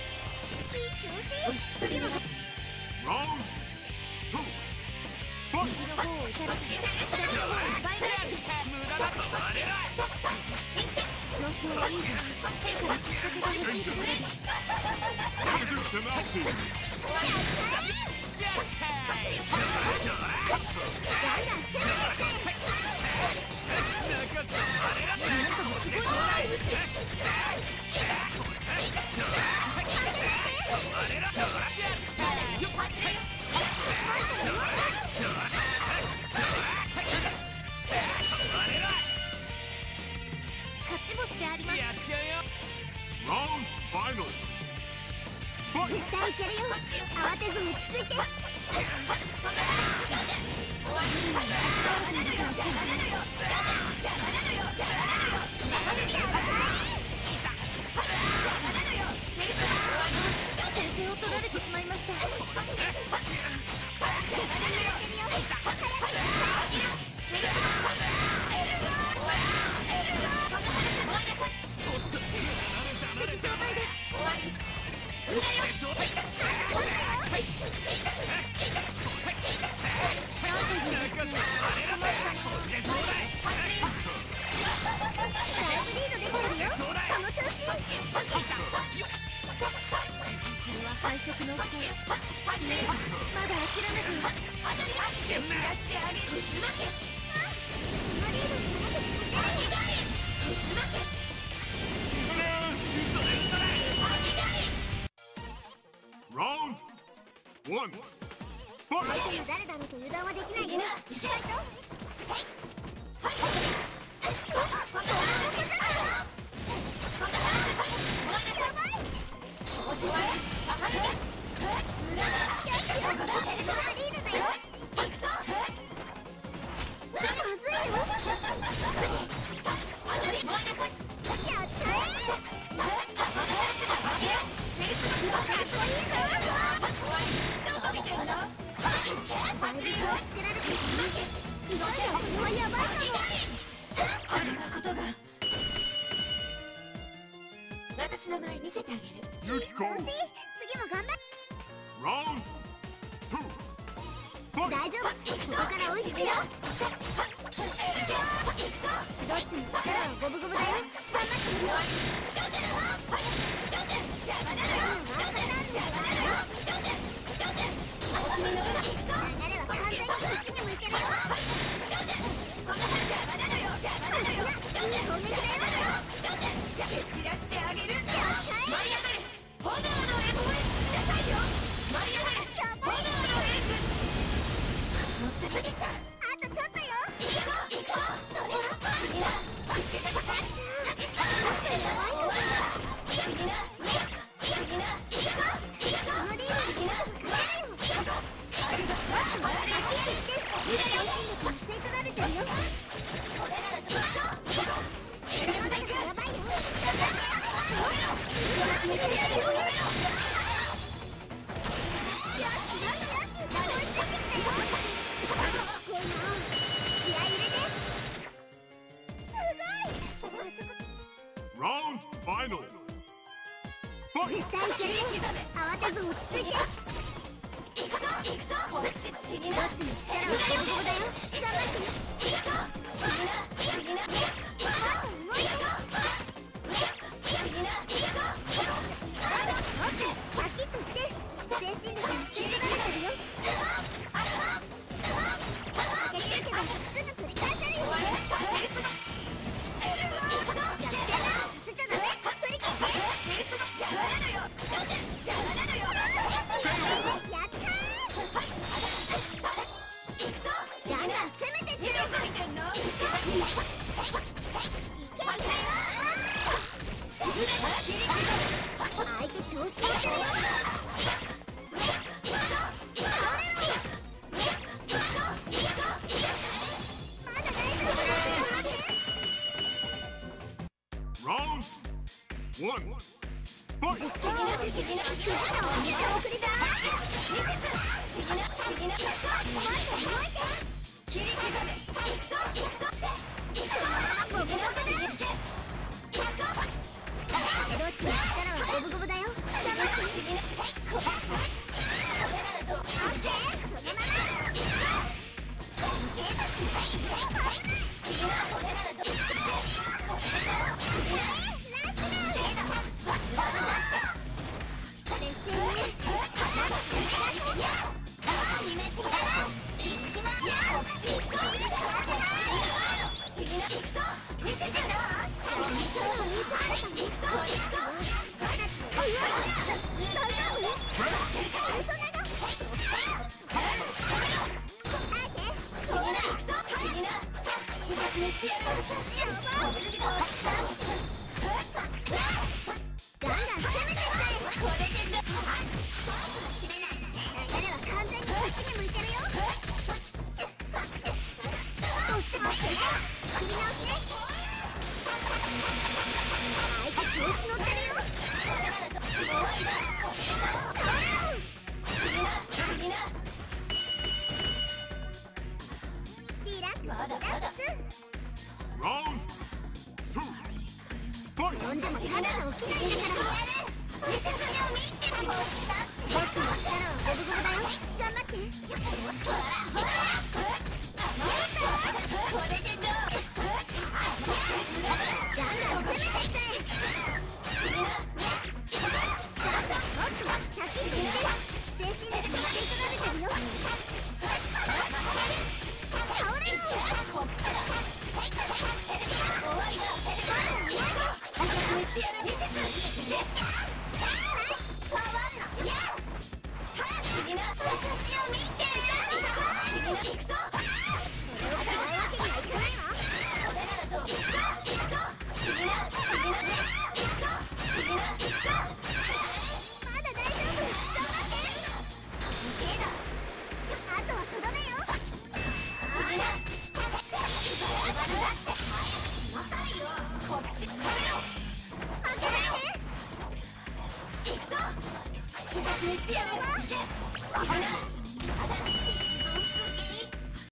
次も Round two. Fight. 右の方を射られて左の方を奪い返す無駄だとバレない状況はいいが手からきっかけが欲しいところで Danger penalty. ジャッジタイム泣かすとバレな勝ち星であります。 やっちゃうよ Round final. Fight. 絶対いけるよ慌てず落ち着いて先手を取られてしまいました。敗色の不幸まだ諦めずに蹴散らしてあげる Round one. Fight. 相手に誰だろうと油断はできないよ行きましょう私の前見せてあげる Yukiko. 次も頑張っ Round two. 大 Fight. 丈夫ここから追いつくよどっちも力は五分五分だよ頑張ってみよう流れは完全にこっちに向いてるよ蹴散らしてあげる舞い上がれ炎のエースなさいよ舞い上がれ炎のエース持ってくれたあとちょっとよ行くぞ行くぞそれは死にな負けてください死にな死にな行くぞ行くぞこのリード死になあるがさあれ吸い取られてるよこれなら行くぞ行くぞやばいよ見せてやるよ気合い入れて Round final. Fight. 絶対いけるよ慌てず落ち着いて行くぞ行くぞこっち死になどっちも力は五分五分だよ頑張ってね行くぞ死にな死にな行くぞ行くぞ死にな行くぞオッケーシャキッとして精神力に吸い取られてるよ負けてるけどすぐ取り返せるよやってな捨てちゃダメ取り切ってやったーガンガン攻めてってよ相手調子乗ってるよまだ大丈夫だよ Round one. Fight. そう、次の次のおげておくれたガンガン攻めていってこれで流れは完全にこっちに向いてるよ。押して待ってね。振り直しね。相手調子乗ってるよ。リラックスリラックス。 ラウンドツーファイト。 呼んでもただの起きないんだから。ボスの力はゴブゴブだよ。頑張って。これでどう？ガンガン攻めていって。着地で精神的に受け取られてるよ。倒れろ。 見せてやるわ。